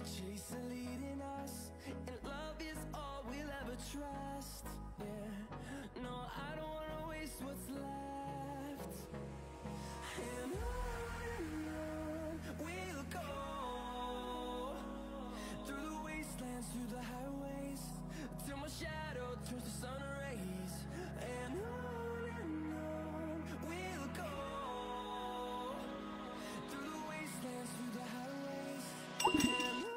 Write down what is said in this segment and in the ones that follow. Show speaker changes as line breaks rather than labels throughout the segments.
Chasing leading us, and love is all we'll ever trust. Yeah, no, I don't wanna waste what's left. And on we'll go, through the wastelands, through the highways, till my shadow turns to sun rays. And on we'll go, through the wastelands, through the highways, and on we'll go.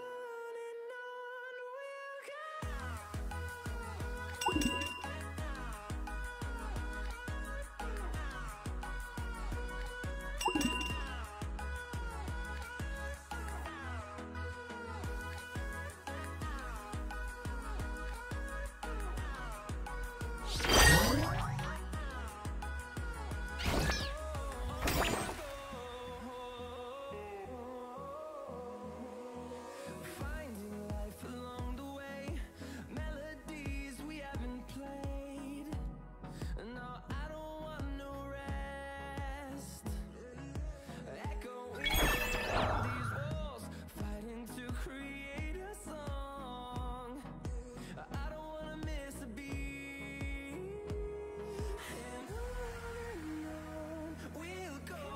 Finding life along the way, melodies we haven't played. No, I don't want no rest. Echoing these walls, fighting to create a song. I don't wanna miss a beat. And on we'll go,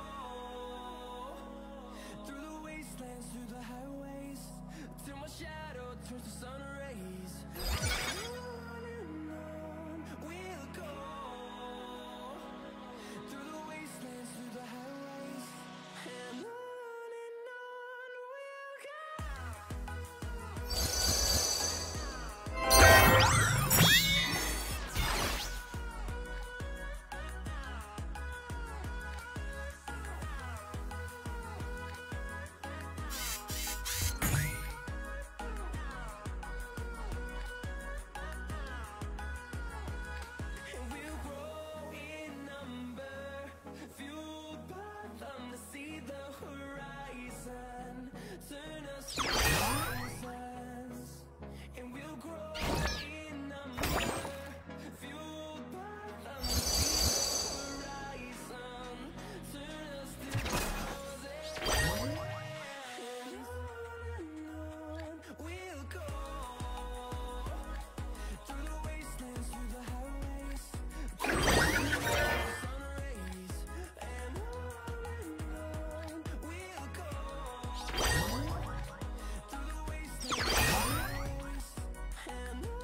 through the wastelands, through the highways, till my shadow turns to sun rays. On we'll go, through the wastelands, through the highways, and on we'll go. And we'll grow in number, fueled by them to see the horizon, turn us to thousands. And we'll grow in number, fueled by them to see the horizon, turn us to thousands. And on we'll go, through the wastelands, through the highways, through the sun rays. And on we'll go, through the wastelands, through the highways, and on we'll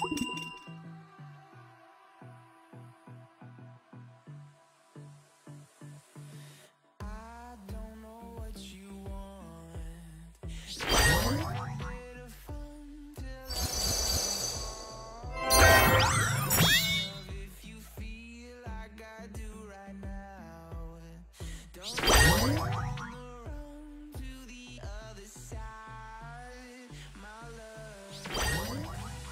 I don't know what you want. If you feel like I do right now, don't run to the other side, my love.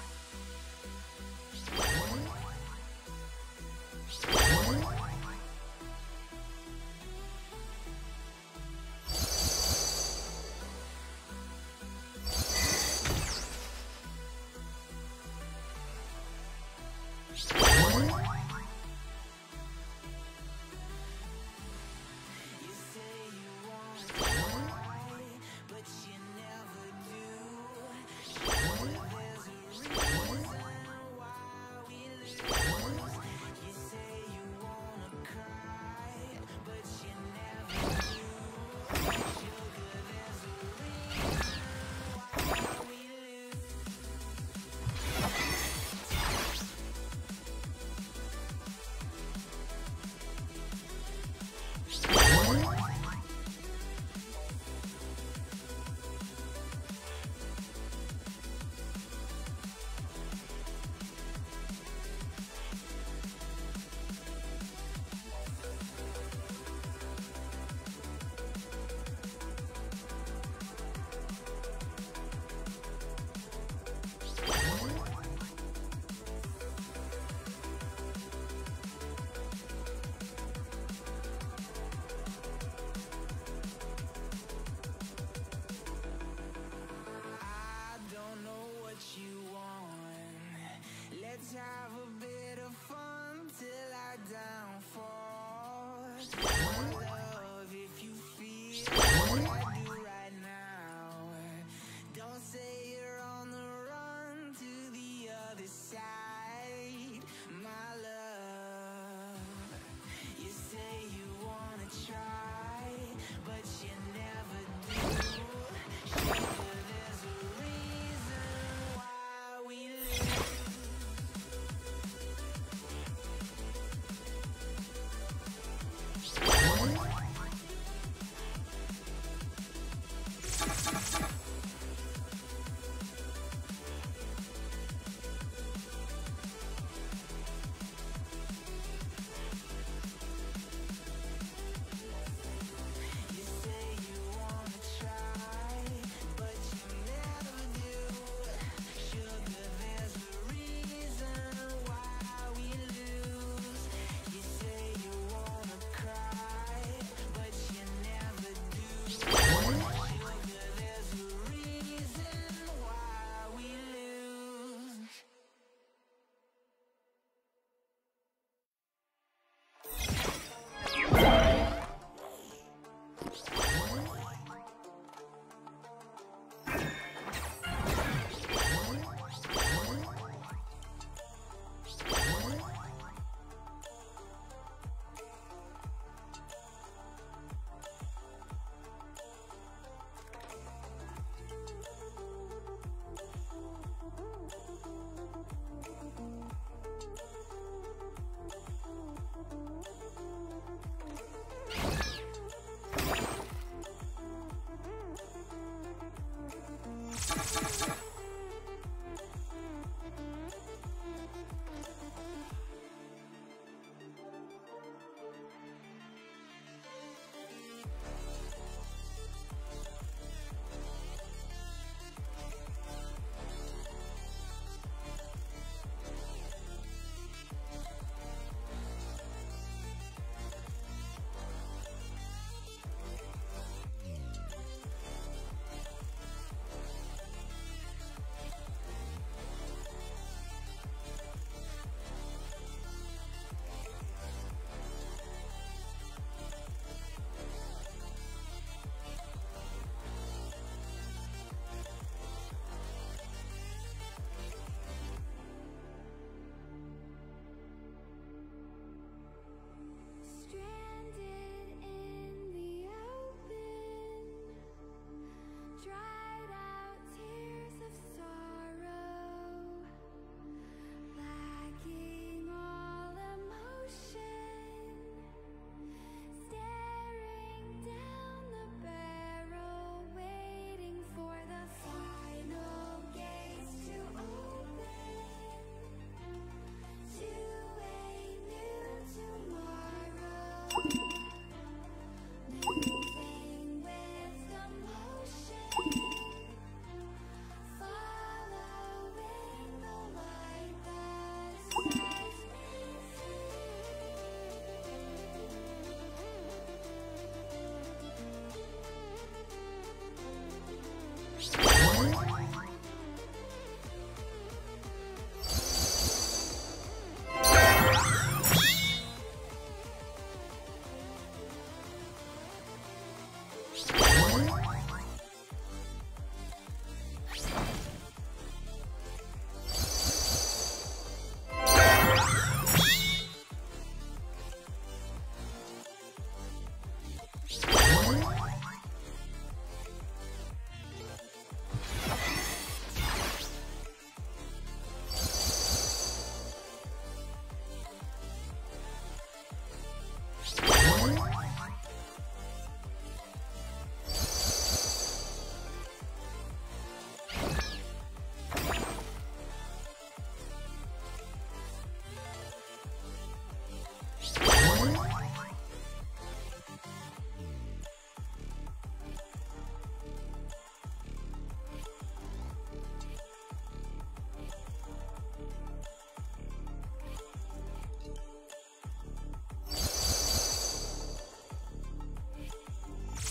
You say you wanna try, but you never do. Sure, there's a reason why we lose. You say you wanna cry, but you never do. Sugar, there's a reason why we lose. I don't know what you want. Let's have a bit of fun till I downfall. My love, if you feel like I do right now, don't say you're on the run to the other side, my love. You say you wanna try, but you never do. Sugar, there's a reason why we lose. You say you wanna try, but you never do. Sugar, there's a reason why we lose. You say you wanna cry, but you never do. Sugar, there's a reason why we lose.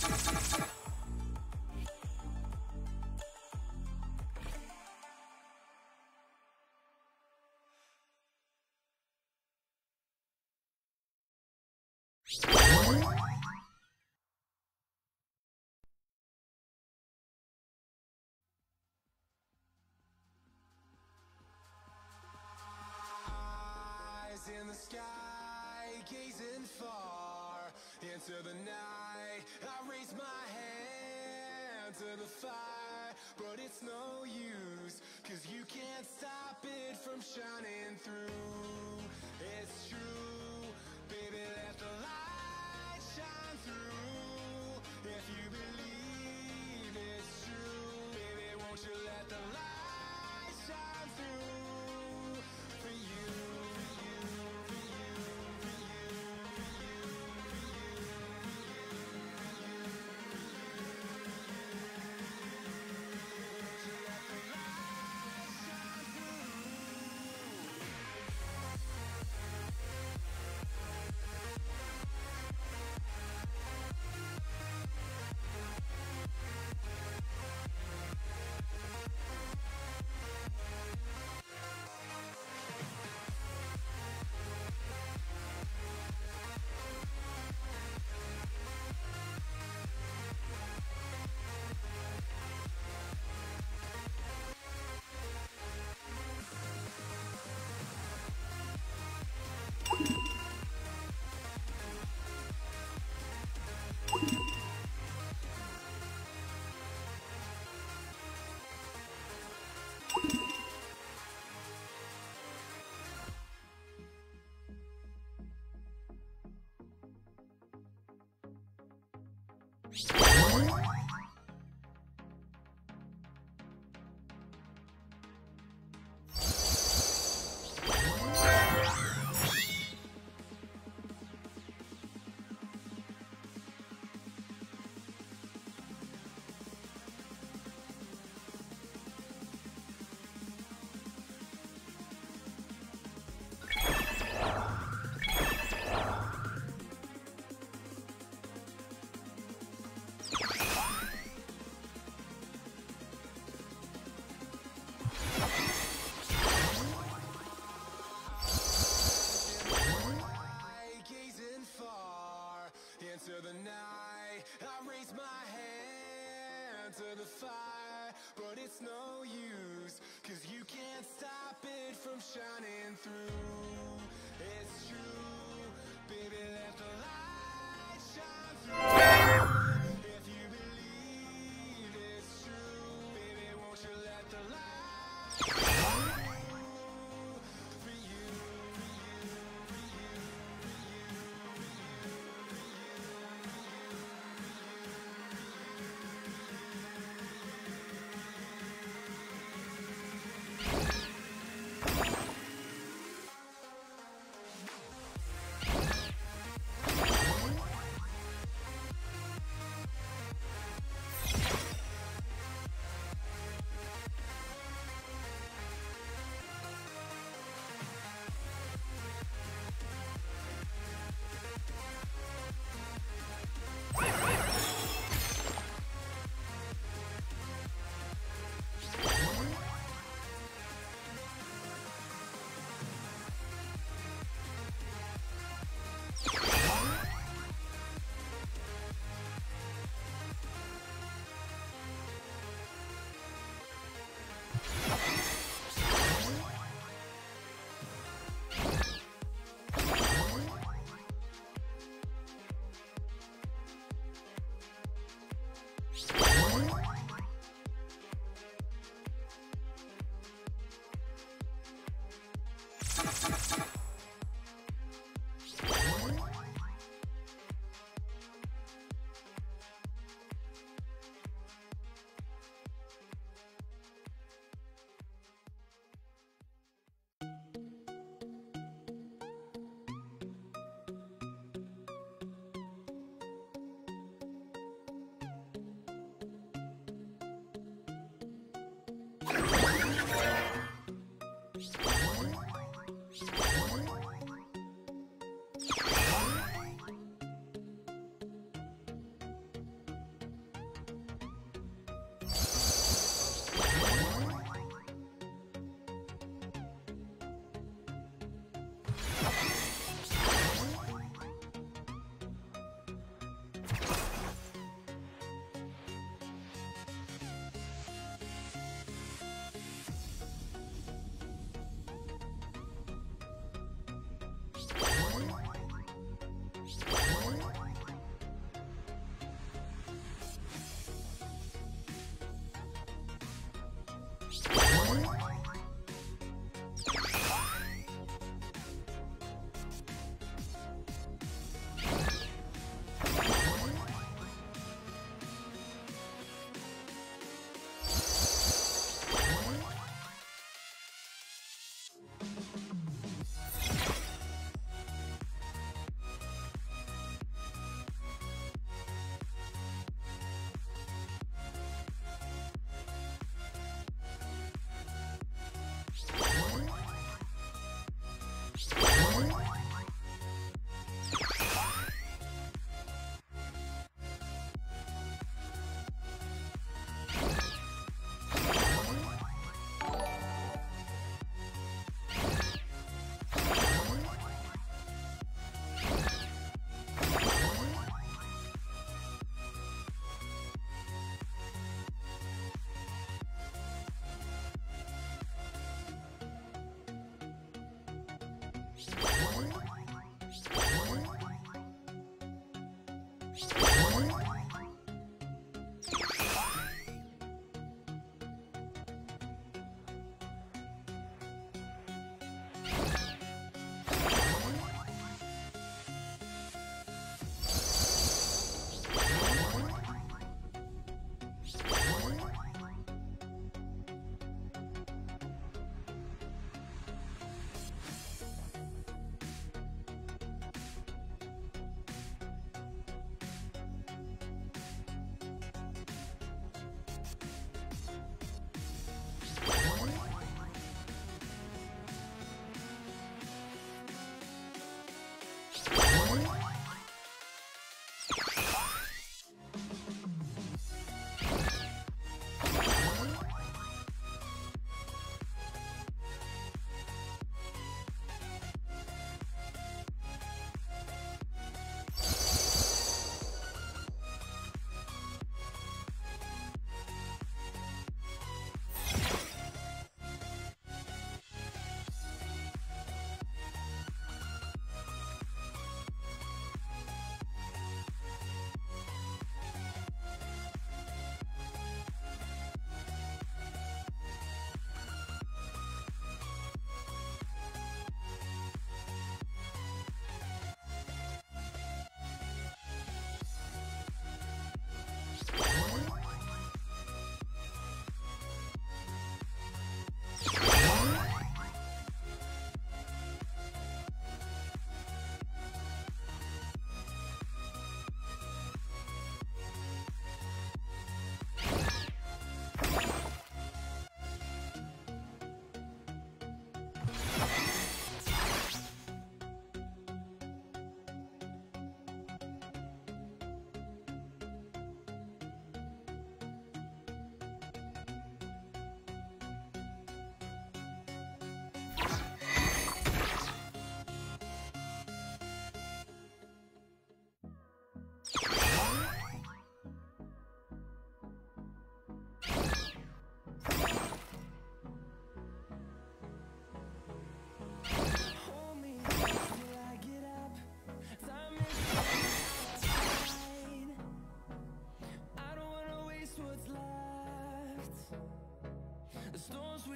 In the sky, gazing far into the night, I raise my hand to the fire, but it's no use, 'cause you can't stop it from shining through. It's true, baby, let the light shine through. If you believe it's true, baby, won't you let the light shine through for you. Into the night, I raise my hand to the fire, but it's no use, 'cause you can't stop it from shining through. It's true, baby, let the light shine through. If you believe it's true, baby, won't you let the light shine through for you.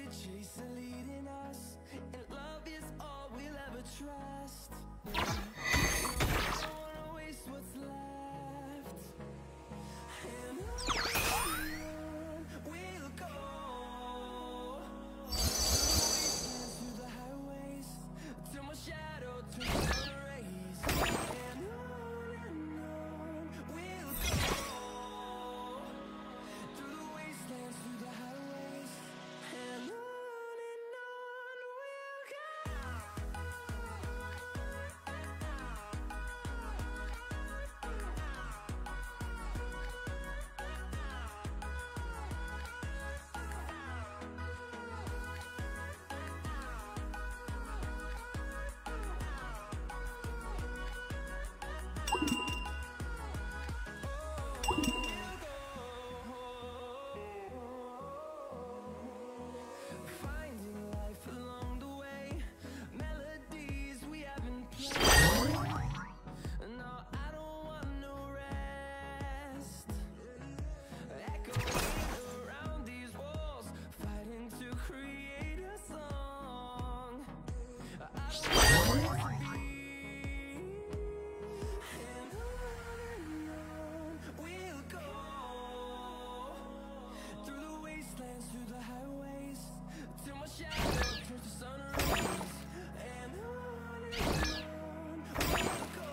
chase and leading us, and love is all we'll ever trust. No, I don't wanna waste what's left. And on we'll go, through the highways, till my shadow turns to sun rays. And on we'll go, through the wastelands, through the highways. And on we'll go. Finding life along the way, melodies we haven't played. No, I don't want no rest. Echoing around these walls, fighting to create a song. I don't want it to be. And on we'll go, through the wastelands, through the highways, till my shadow turns to sun rays. And on we'll go,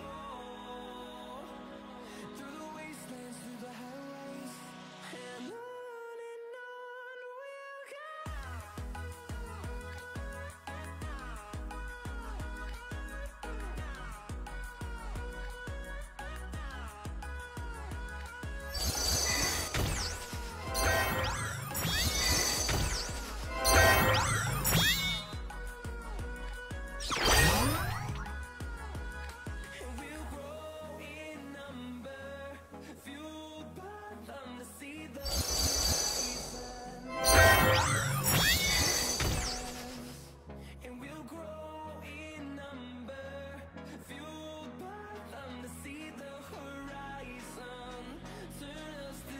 through the wastelands, through the highways. And on we'll go. And we'll grow in number, fueled by them to see the horizon. And we'll grow in number, fueled by them to see the horizon. Turn us to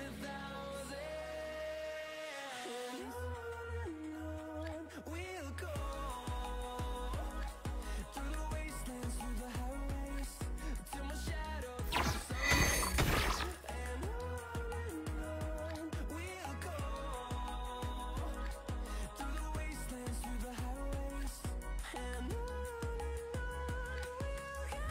thousands. And on we'll go, through the wastelands, through the highways, till my shadow turns to sun rays. And on we'll go, through the wastelands, through the highways. And on we'll go.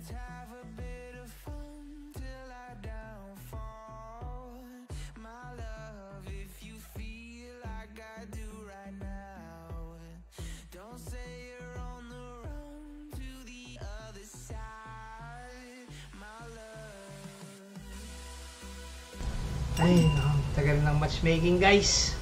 Let's have a bit of fun till I downfall. My love, if you feel like I do right now, don't say you're on the run to the other side. My love.
Ay, tagal ng matchmaking, guys.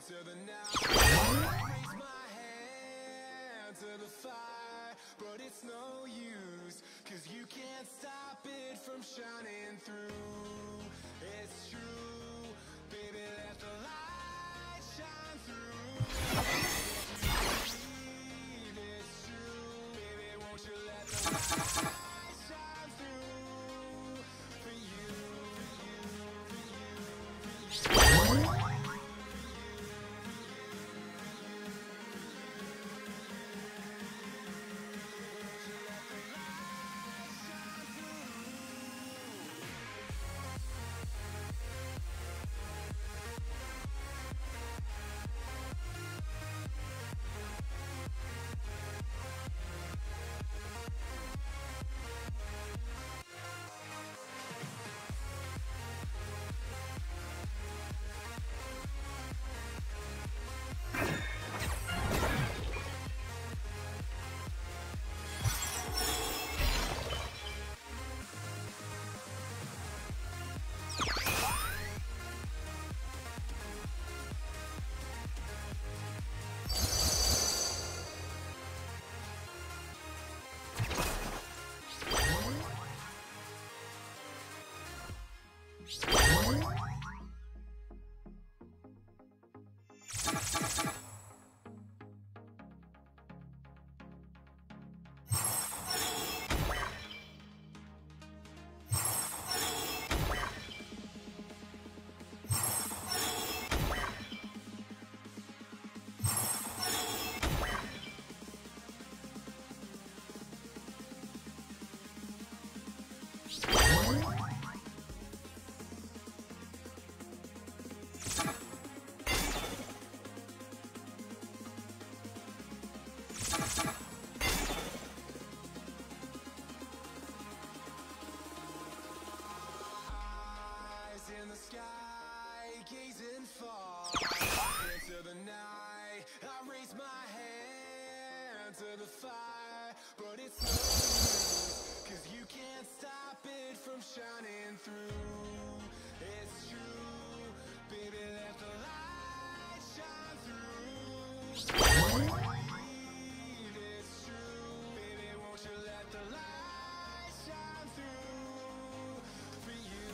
into the night. I raise my hand to the fire, but it's no use, 'cause you can't stop it from shining through. It's true, baby, let the light shine through. Believe it's true, baby, won't you let the light shine through for you, for you, for you, for you. In the sky, gazing far into the night. I raise my hand to the fire, but it's no use, 'cause you can't stop it from shining through. It's true, baby, let the light shine through. Believe it's true, baby, won't you let the light shine through for you.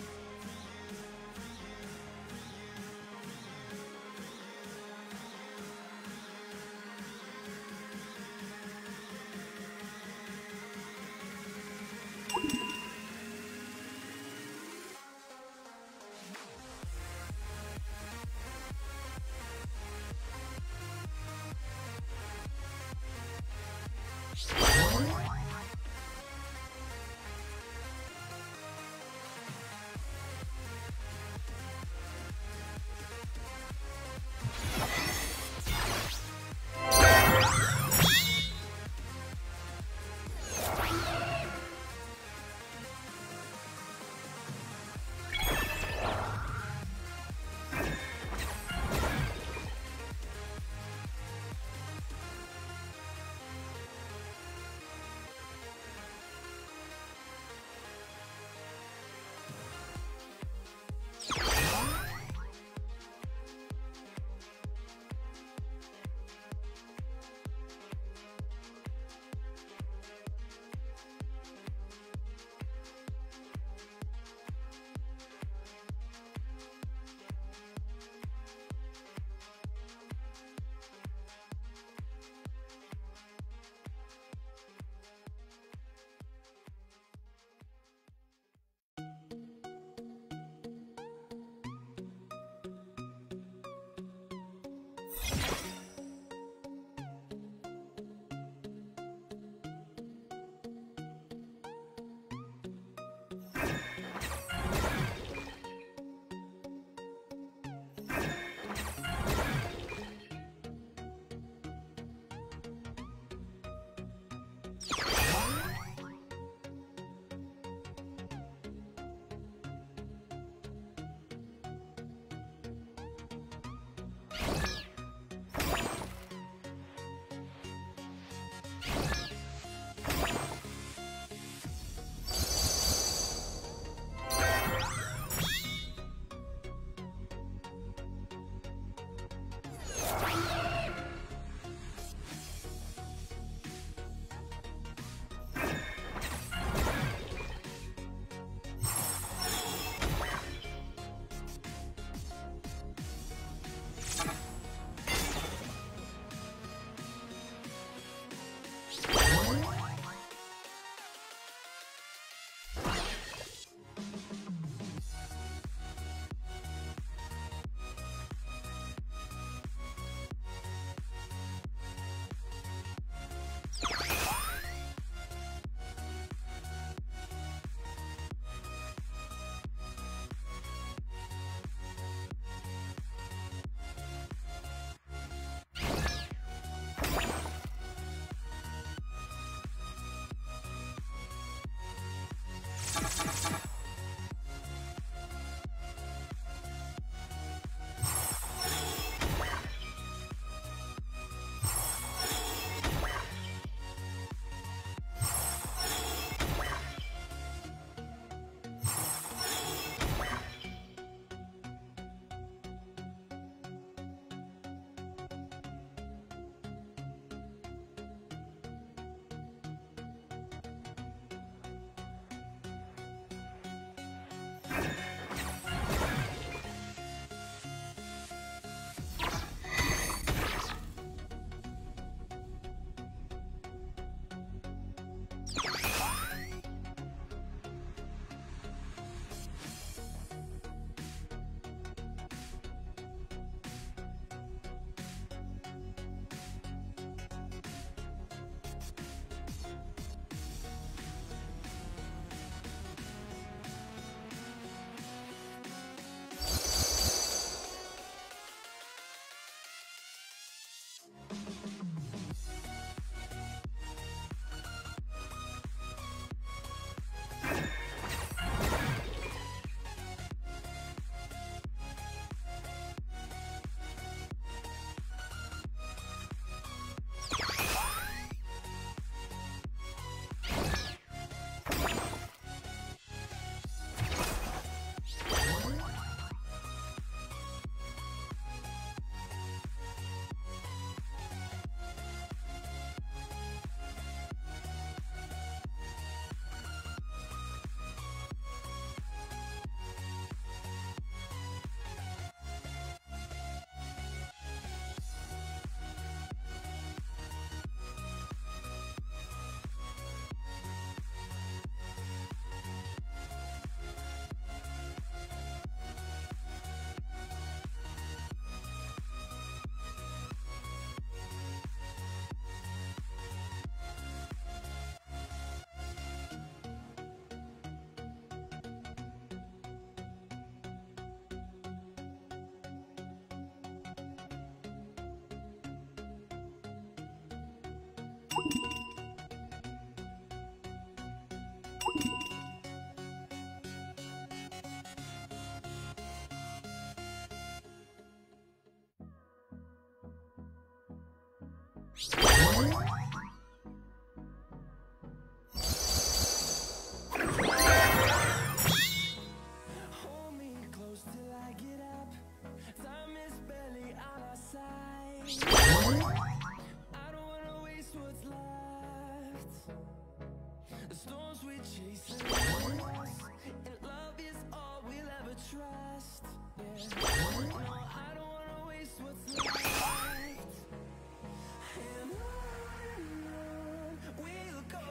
Hold me close till I get up. Time is barely on our side. I don't wanna waste what's left. The storms we chase are leading us, and love is all we'll ever trust. Yeah. No, I don't wanna waste what's left. And on we'll go,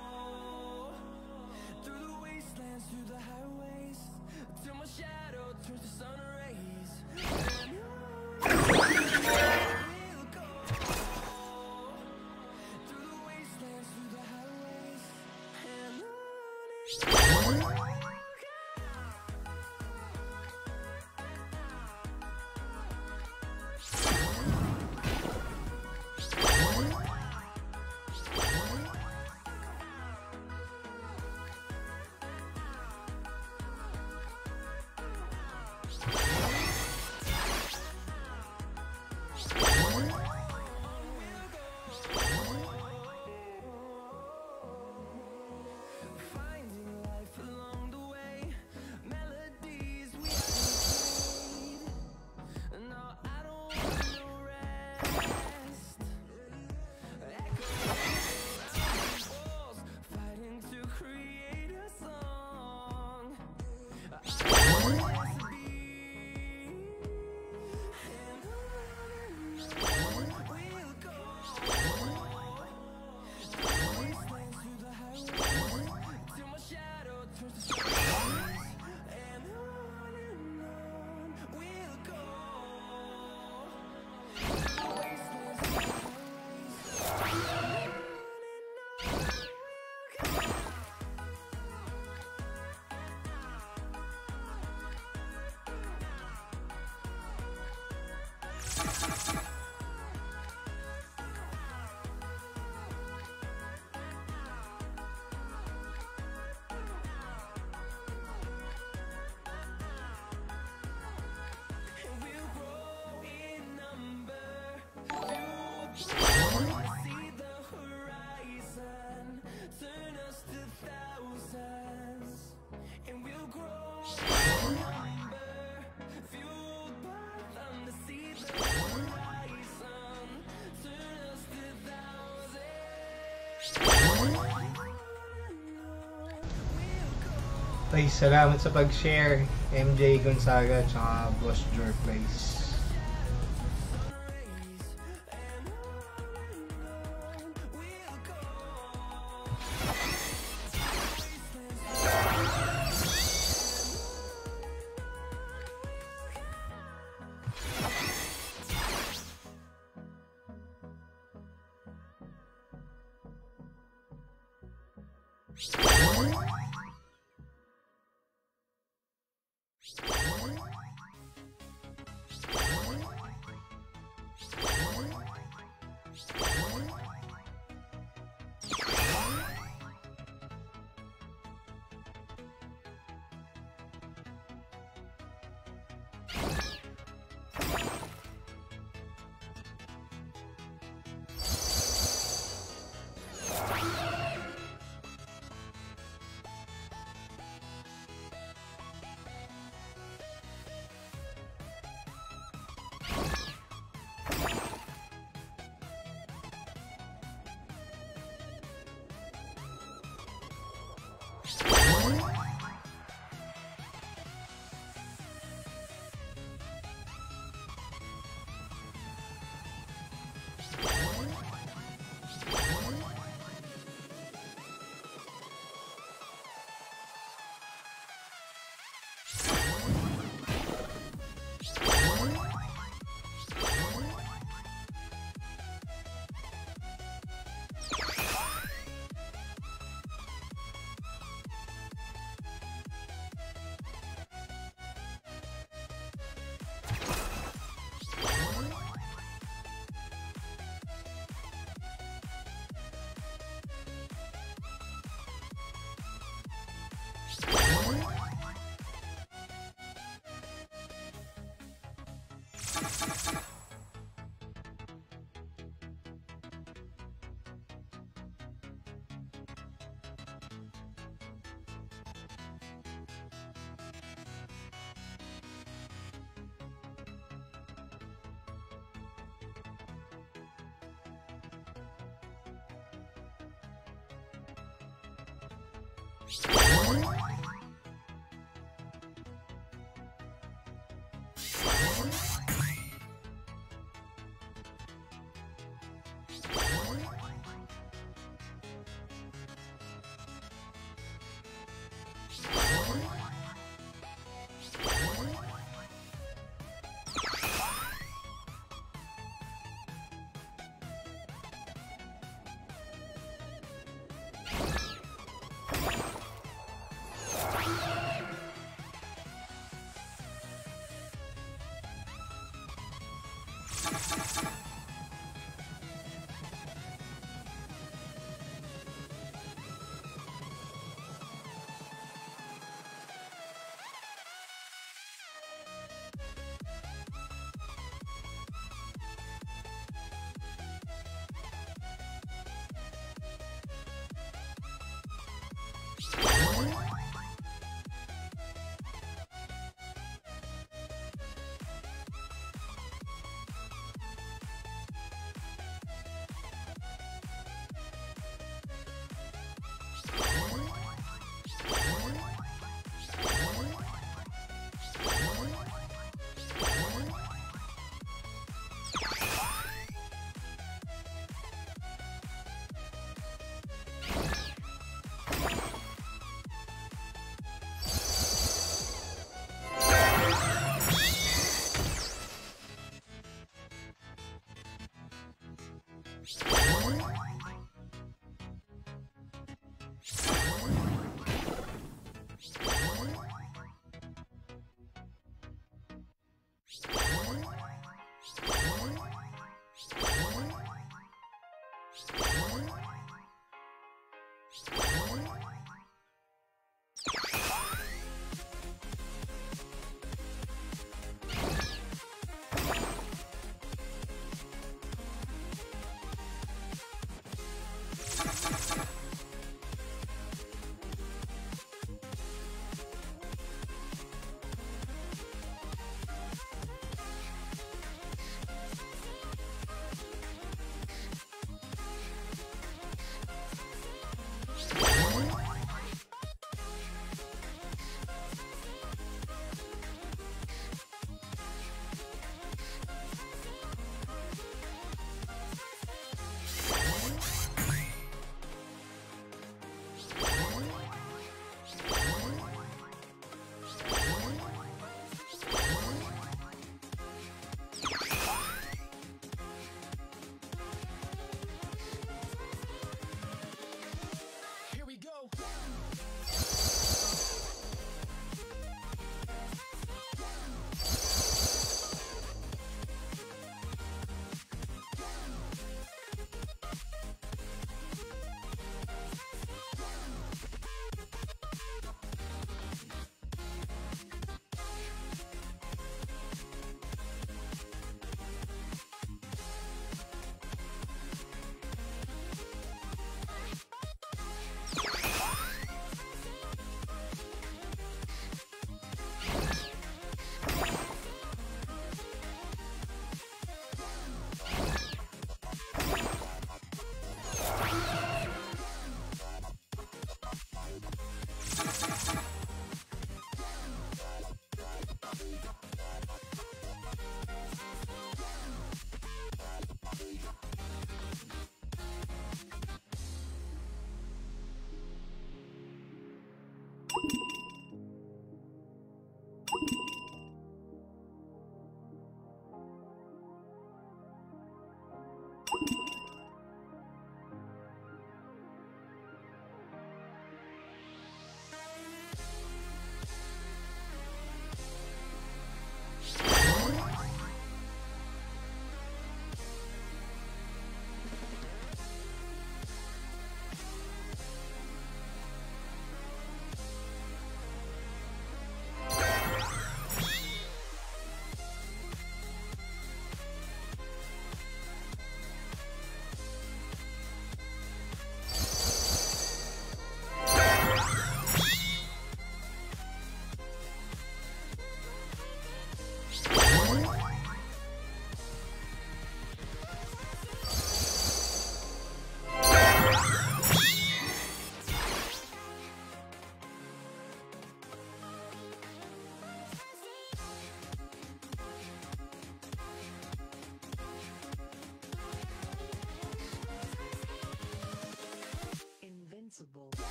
through the wastelands, through the highways, till my shadow turns to sun rays. And we'll go, through the wastelands, through the highways, and on we'll go. Finding life along the way, melodies we haven't played. No, I don't want no rest. Echoes around the walls, fighting to create a song. I want to be, and on we'll go. Through the wastelands, through the highways, till my shadow turns to stars. And on we'll go. Through the wastelands, through the highways, and on we'll go. And we'll grow in number, see the horizon, turn us to thousands. And we'll grow in number, fueled by them to see the horizon, turn us to thousands.
Guys, salamat sa pag-share. MJ Gonzaga at saka Boss Jor Plays.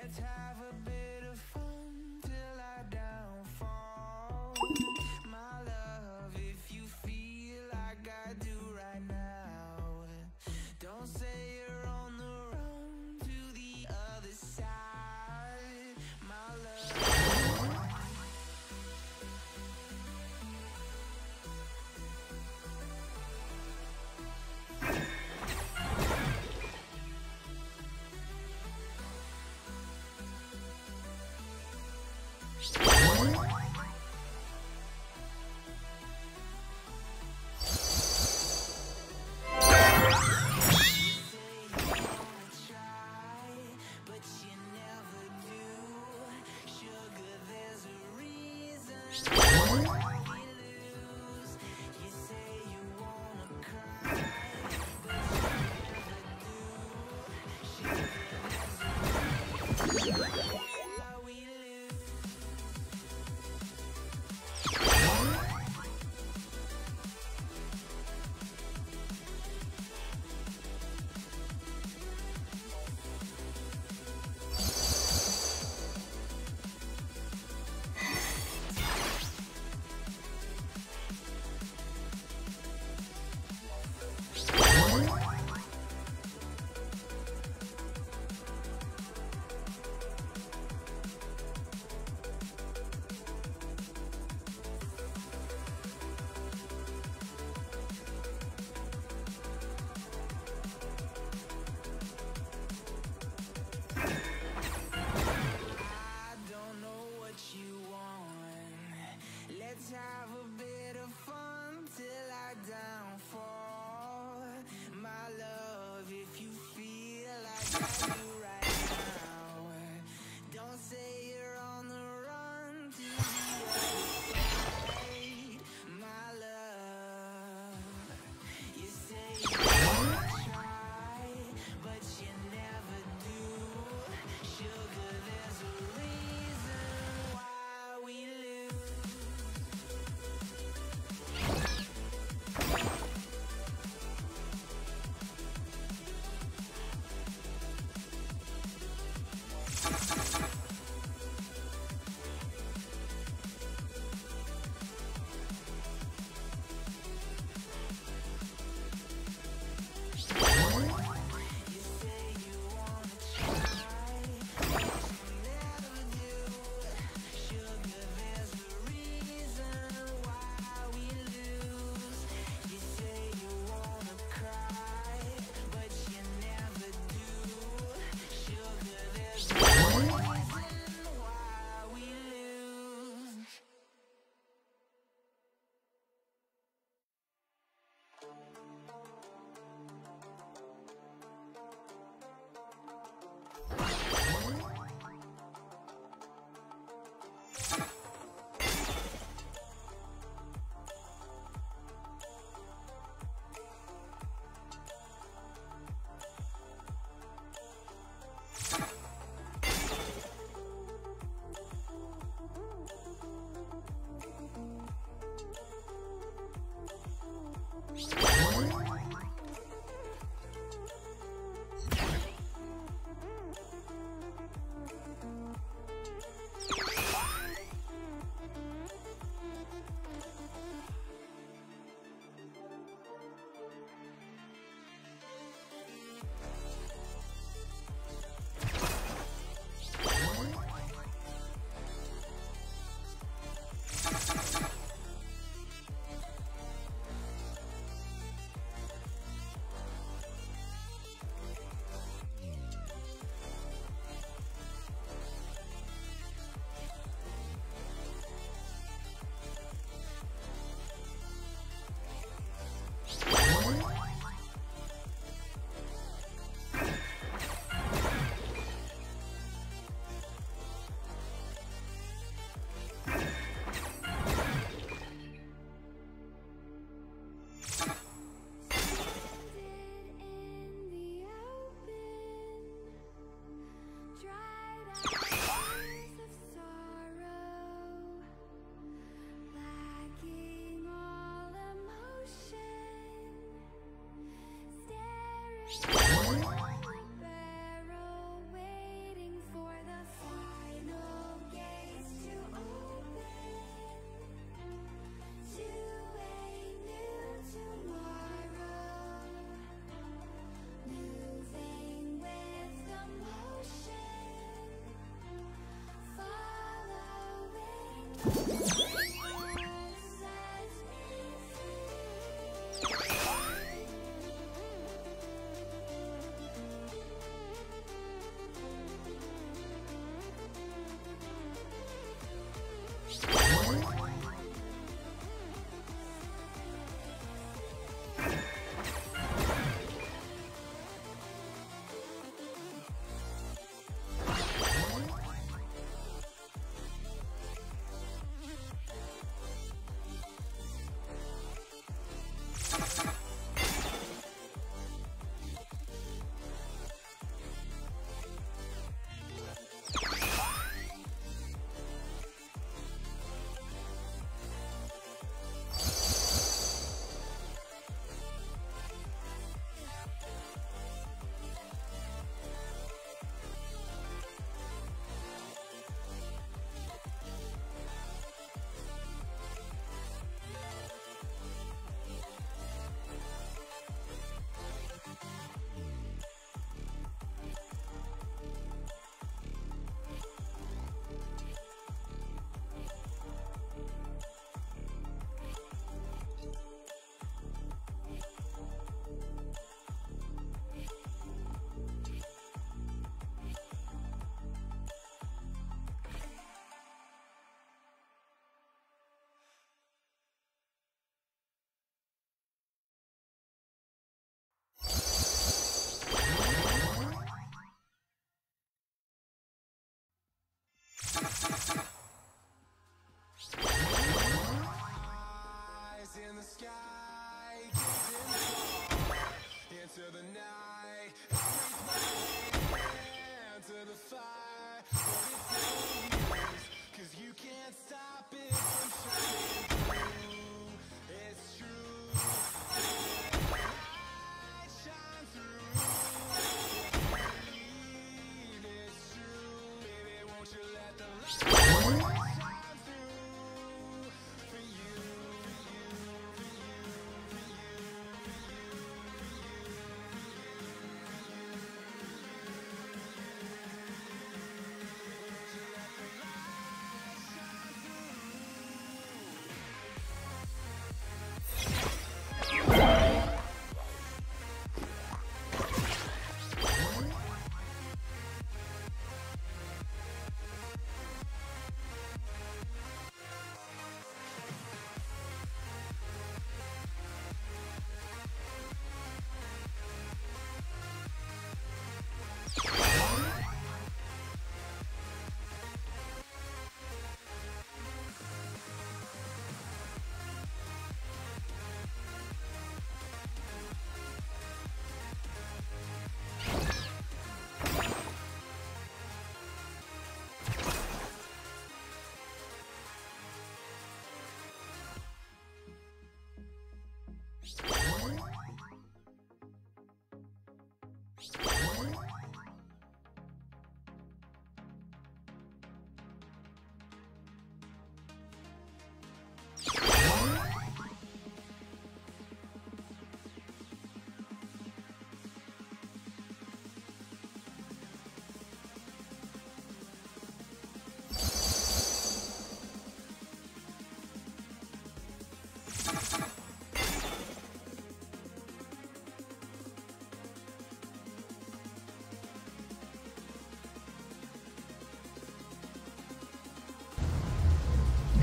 Let's have a bit of fun till I downfall. My love, if you feel like I do right now, don't say you're on the run to the other side. My love. Let's have a bit of fun till I downfall. My love, if you feel like I do right now, don't say you're on the run to the other side. My love, you say you wanna try, but you never do. Sugar, there's a reason why we lose.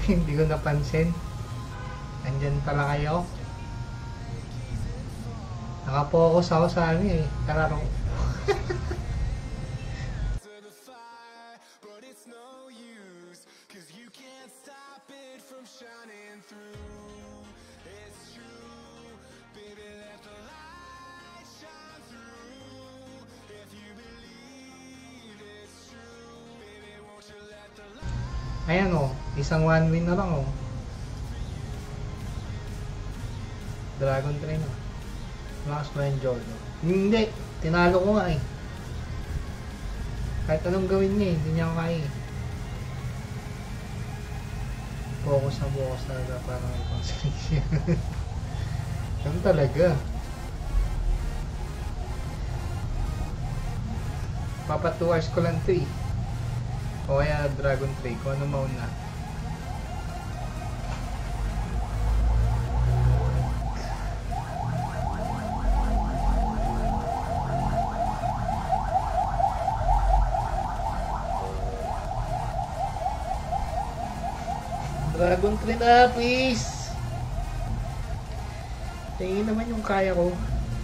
Hindi ko napansin. Andyan pala kayo. Nakapokus ako sa ano eh. Kararo. Ayan o, isang one win na lang o. Dragon Train o. Malakas ba yung Jolo? Hindi, tinalo ko nga eh. Kahit anong gawin niya eh, hindi niya kaya eh. Focus talaga para may concentration. Yan talaga. Papa 2 hours ko lang to eh. O kaya Dragon Train, kung ano mauna. Dragon Train na, please! Tingin naman yung kaya ko.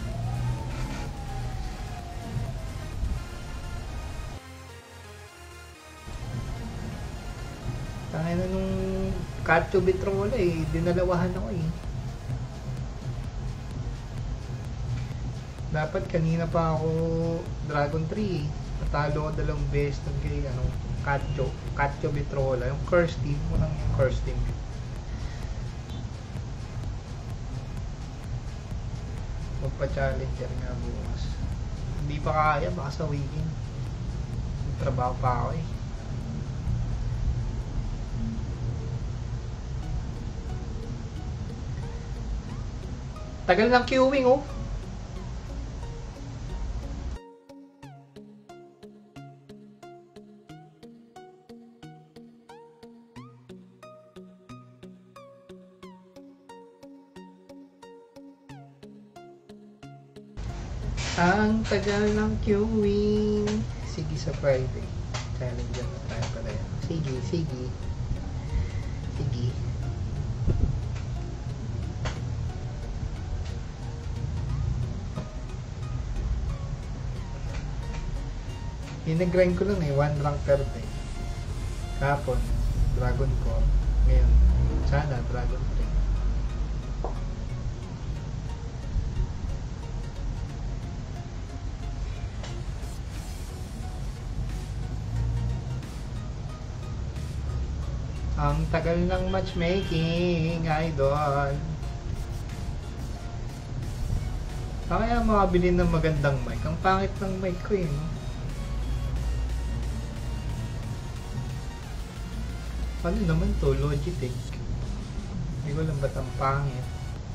Tangin na nung Catcho Bitrola eh, dinalawahan ako eh. Dapat kanina pa ako Dragon 3 eh. Natalo ko 2 beses ng kay Catcho Bitrola. Yung curse team, walang yung curse team. Magpa-challenger nga bukas. Hindi pa kaya, baka sa weekend. May trabaho pa ako eh. Tagal ng queuing oh. Ang tagal ng queuing. Sige sa Friday. Challenger na tayo pala yan. Sige. Pinag-grind ko lang eh, 1 rank per day. Kahapon, Dragon Core. Ngayon, sana Dragon 3. Ang tagal ng matchmaking, idol. Kaya makabili ng magandang mic. Ang pangit ng mic ko eh, no? Ano naman to? Logitech. Hindi ko alam ba't ang pangit.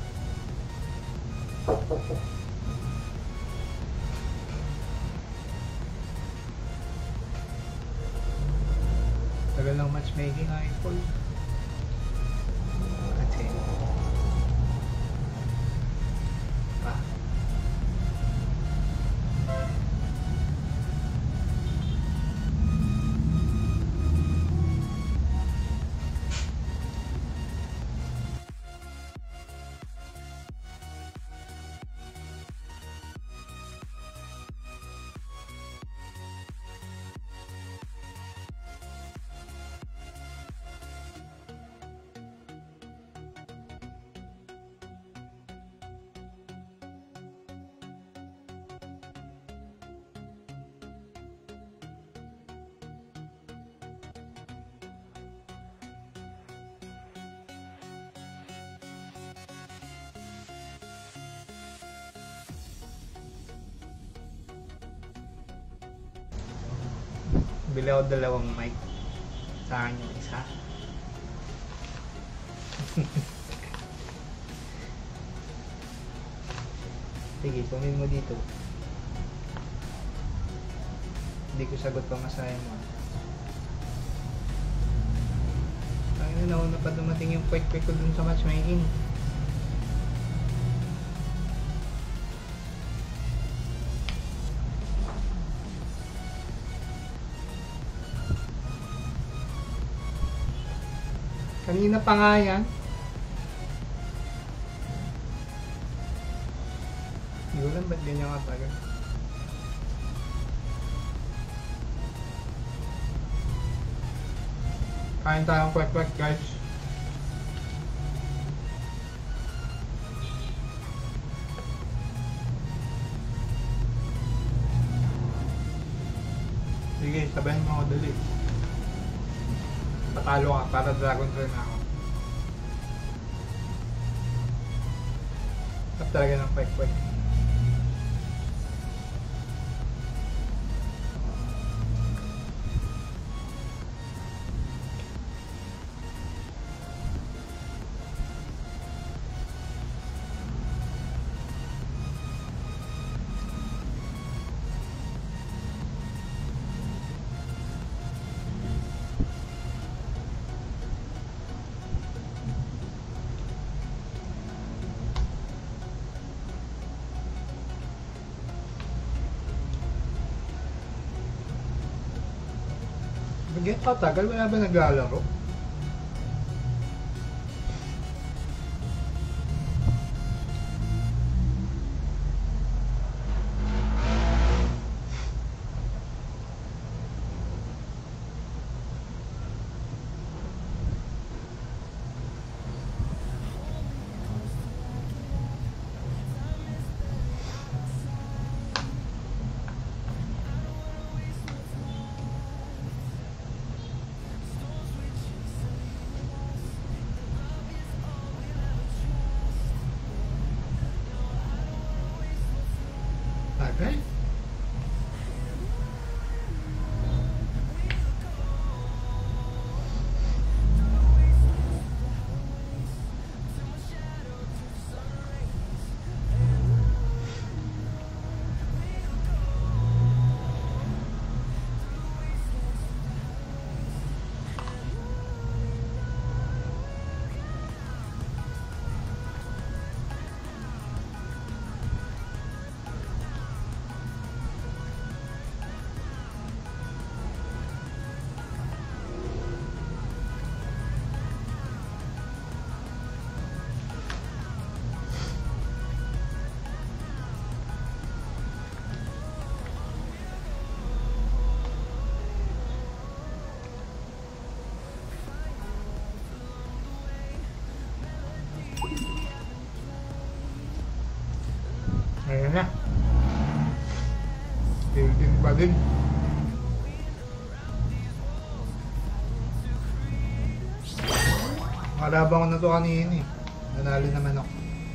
Tagal ng matchmaking iPhone. Kasi pa. Bili ako 2 mic. Sa akin yung isa. Sige, kumin mo dito. Hindi ko sagot pa masaya mo. Ang nauna pa dumating yung quick ko dun sa matchmaking. Kanina pa nga yan. Hindi ko lang ba't ganyan katagal. Kain tayong kwek-kwek guys. Sige, sabahin mo ako dali. Patalo ka para Dragon Train ako. Tap talaga ng kwek-kwek. Ganyan katagal, wala ba naglalaro? Tagal? Ayan na. Building pa din. Malabang ko na to kanina eh. Nanalo naman ako.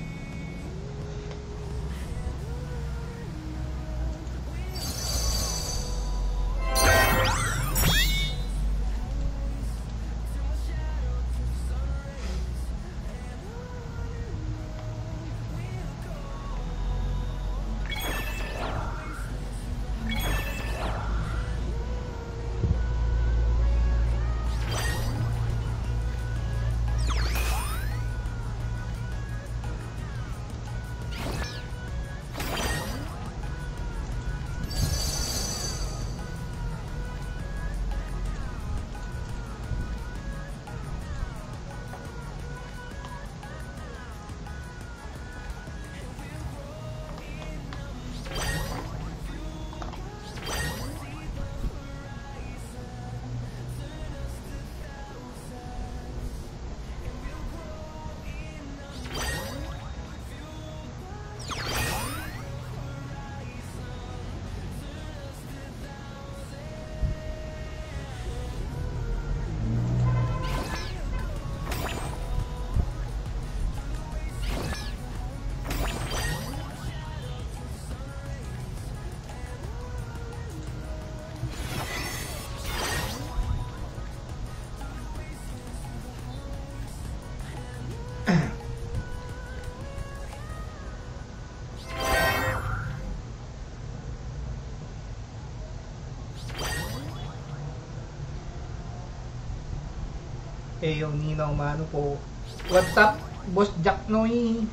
Eh, yung Ninaw Mano po. What's up, Boss Jack Noy?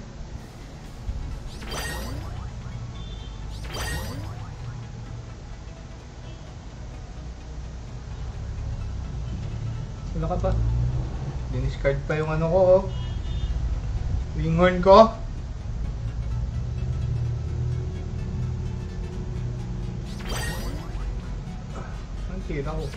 Sino ka pa? Diniscard pa yung ano ko, oh. Winghorn ko. Ang tira ko.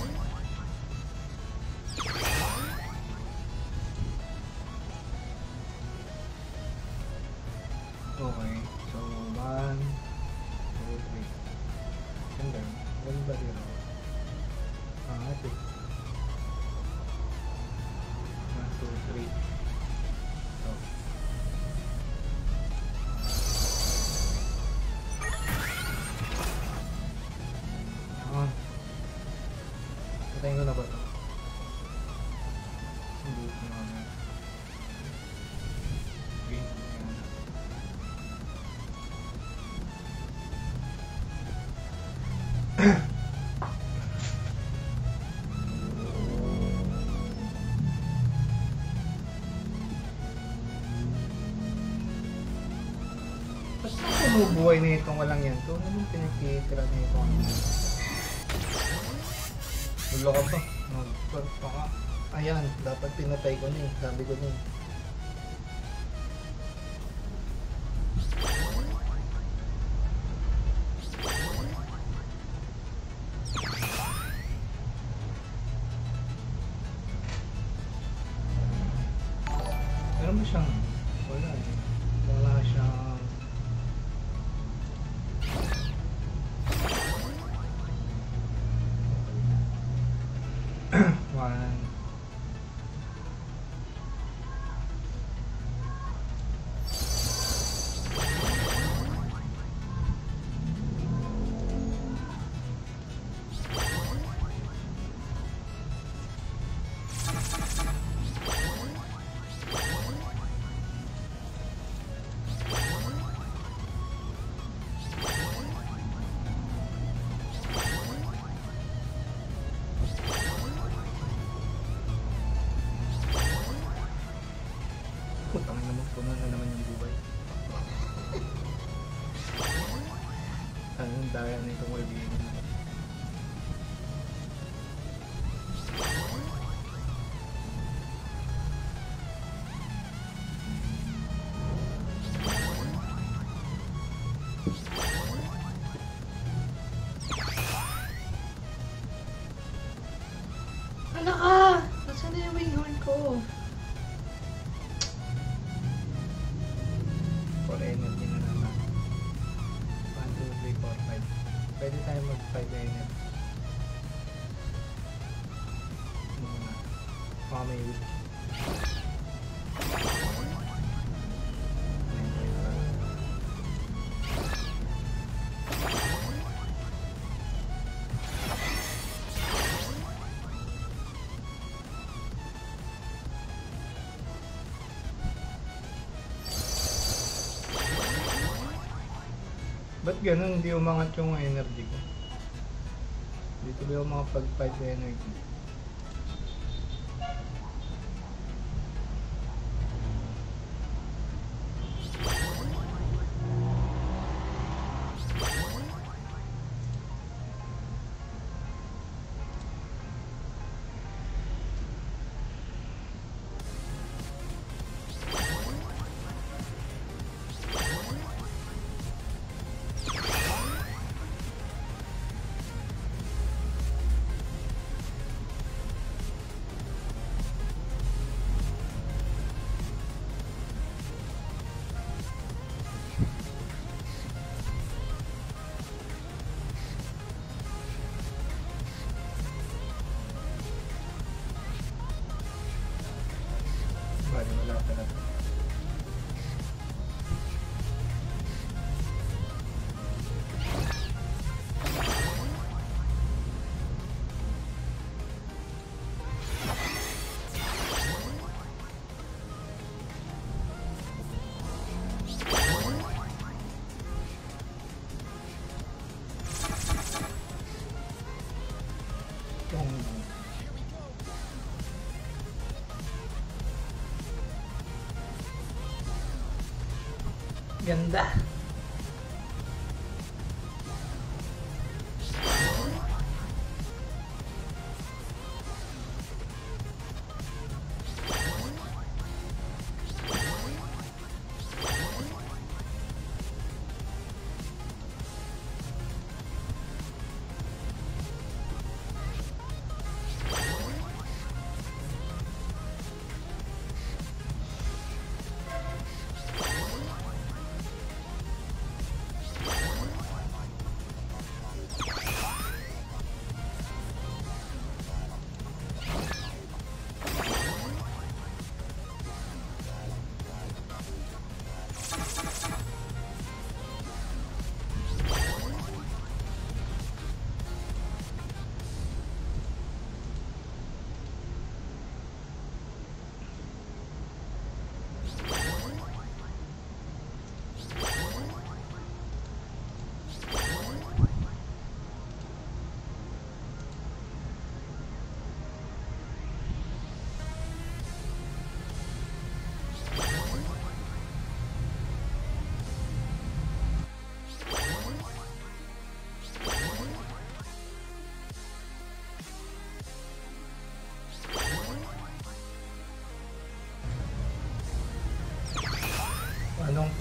Okay, so 1, 2, 3. Ganda. Ganda din ako. Ate. 1, 2, 3. So. Patayin ko na ba ito? Hindi ko naman. Okay. Basta bumubuhay na itong walang yan to. Ano yung pinagkitira na ito? Gulo ka pa. Nagparpa ka. Ayan, dapat pinatay ko na eh. Sabi ko na eh. Meron ba siyang... Wala eh. Wala siyang... One. Putang ina mo, puno na naman yung buhay. Anong daya na itong wallbeing? Ano ka? Nasaan na yung winghorn ko? For energy na naman. 1, 2, 3, 4, 5. Pwede tayo mag 5 energy. Muna. Baka may weak. Ba't ganun? Hindi umangat yung energy ko. Dito ba yung mga pag-5 energy? Bali, wala talaga. Ganda.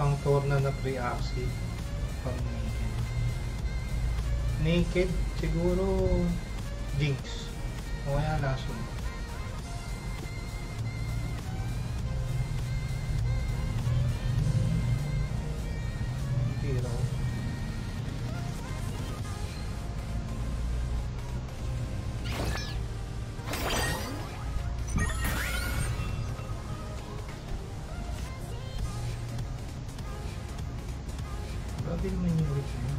pang Torna na pre-axi. Pang naked. Naked, siguro Jinx. O kaya Lasso. Hero. Grabe naman yung reach niya.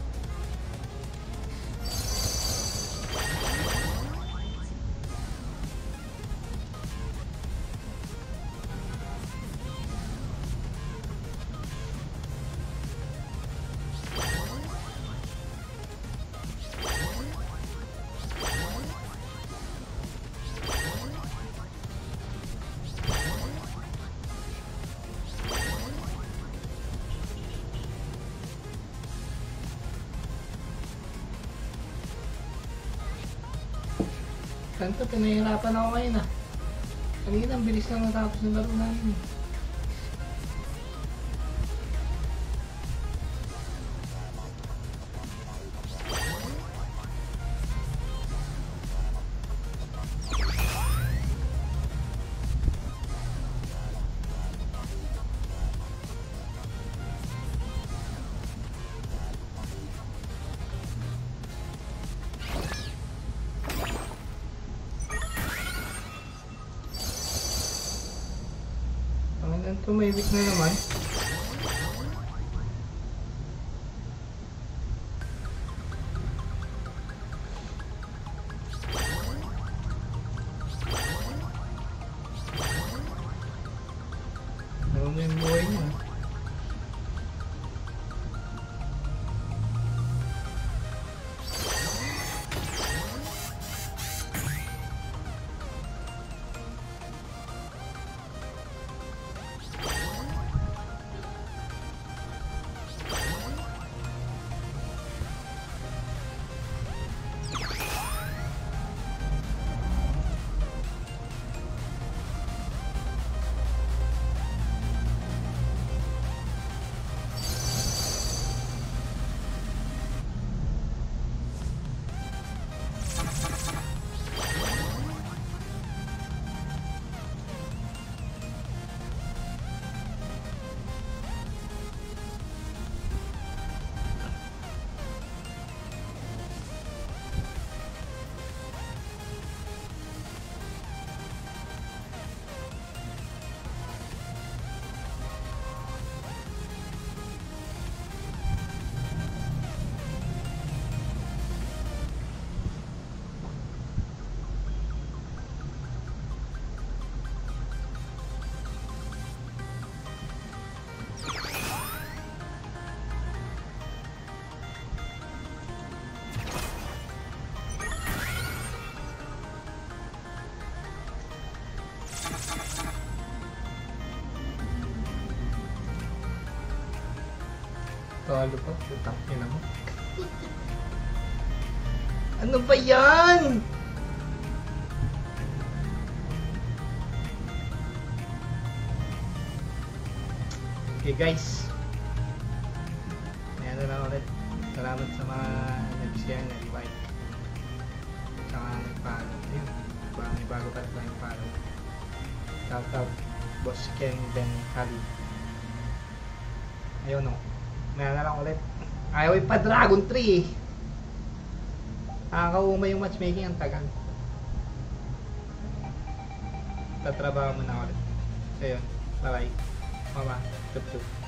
Kanto, pinahirapan ako ngayon ah. Kanina, ang bilis lang natapos ng laro namin. Tumibig na naman. Naman mo yung buhay niya. Talo pa, putang ina mo. Ano ba yan? Okay guys, ayan na lang ulit. Salamat sa mga nag-share, nag-like, saka nag-follow. Ayun, may bago pa tayong follow. Shout out Boss Ken Ben Kali. Ayun o, ayan na lang ulit. Ayaw pa Dragon 3 eh. Nakakauma yung matchmaking, ang tagal. Tatrabaho mo na ulit. Ayun, bye bye. Mama, tup tup.